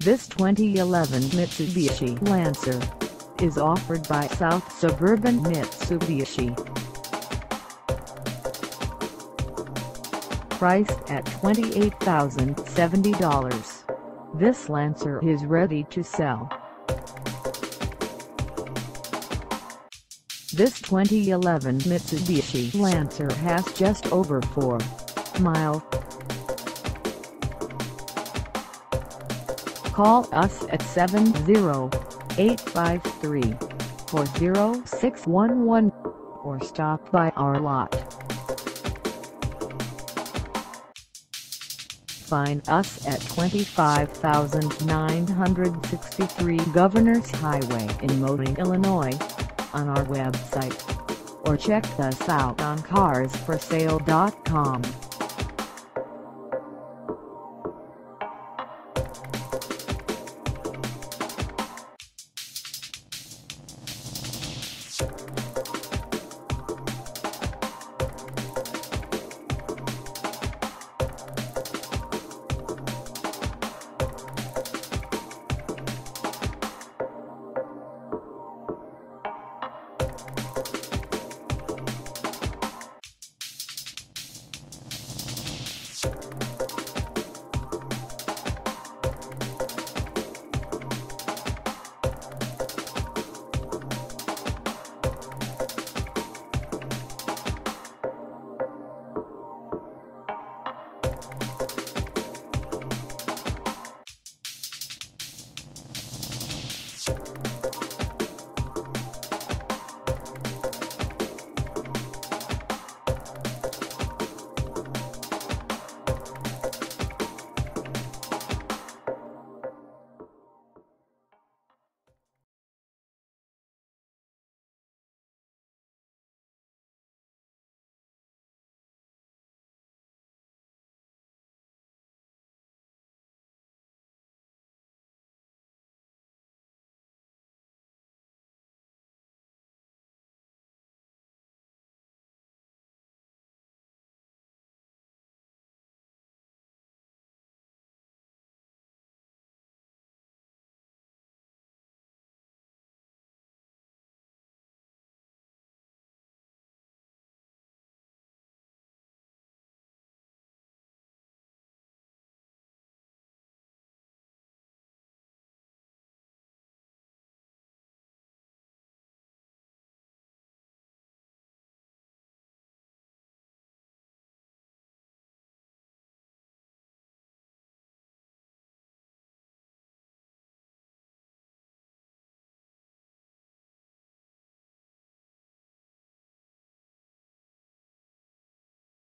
This 2011 Mitsubishi Lancer is offered by South Suburban Mitsubishi. Priced at $28,070, this Lancer is ready to sell. This 2011 Mitsubishi Lancer has just over 4 miles. Call us at 708-533-40611 or stop by our lot. Find us at 25,963 Governors Highway in MONEE, Illinois, on our website, or check us out on carsforsale.com.